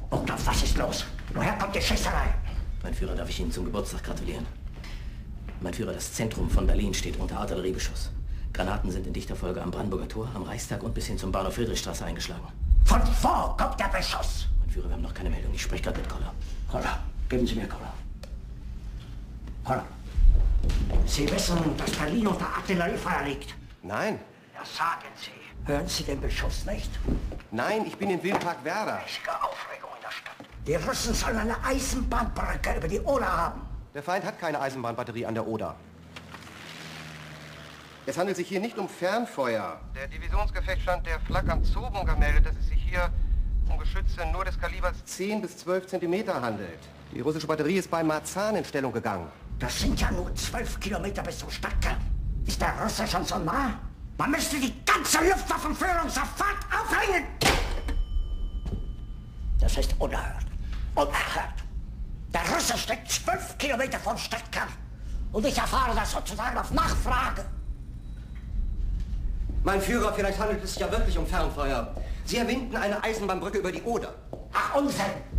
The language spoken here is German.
Obdorf, was ist los? Woher kommt die Schießerei? Mein Führer, darf ich Ihnen zum Geburtstag gratulieren? Mein Führer, das Zentrum von Berlin steht unter Artilleriebeschuss. Granaten sind in dichter Folge am Brandenburger Tor, am Reichstag und bis hin zum Bahnhof Friedrichstraße eingeschlagen. Von wo kommt der Beschuss? Mein Führer, wir haben noch keine Meldung. Ich spreche gerade mit Koller. Koller, geben Sie mir Koller. Koller, Sie wissen, dass Berlin unter Artilleriefeuer liegt? Nein. Ja, sagen Sie. Hören Sie den Beschuss nicht? Nein, ich bin im Wildpark Werder. Richtige Aufregung in der Stadt. Die Russen sollen eine Eisenbahnbrücke über die Oder haben. Der Feind hat keine Eisenbahnbatterie an der Oder. Es handelt sich hier nicht um Fernfeuer. Der Divisionsgefechtsstand der Flak am Zoobunker meldet, dass es sich hier um Geschütze nur des Kalibers 10 bis 12 Zentimeter handelt. Die russische Batterie ist bei Marzahn in Stellung gegangen. Das sind ja nur 12 Kilometer bis zum Stadtkern. Ist der Russe schon so nah? Man müsste die ganze Luftwaffenführung sofort aufhängen! Das ist unerhört. Unerhört. Der Russe steckt 12 Kilometer vom Stadtkern. Und ich erfahre das sozusagen auf Nachfrage. Mein Führer, vielleicht handelt es sich ja wirklich um Fernfeuer. Sie erwinden eine Eisenbahnbrücke über die Oder. Ach, Unsinn!